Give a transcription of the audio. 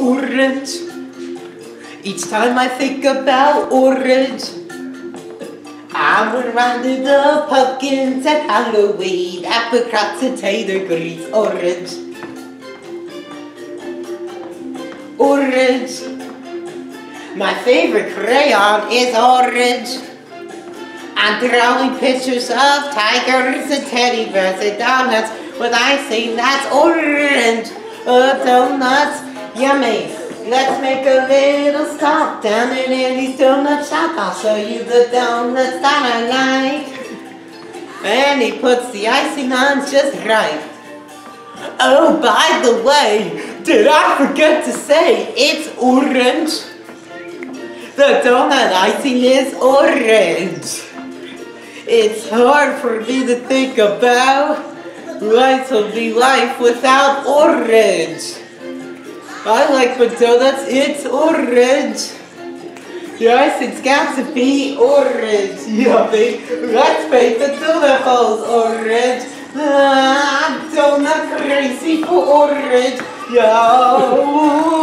orange. Each time I think about orange, I'm reminded of pumpkins at Halloween, apricots and tater greens. Orange. Orange. My favorite crayon is orange. I'm drawing pictures of tigers and teddy bears and donuts with icing that's orange. Donuts, yummy. Let's make a little stop down in Andy's donut shop. I'll show you the donuts that I like. And he puts the icing on just right. Oh, by the way, did I forget to say it's orange? The donut icing is orange. It's hard for me to think about life will be life without orange. I like my donuts, it's orange. The icing's got to be orange. Yummy. Let's make the donut holes orange. I'm donut crazy for orange. Yo.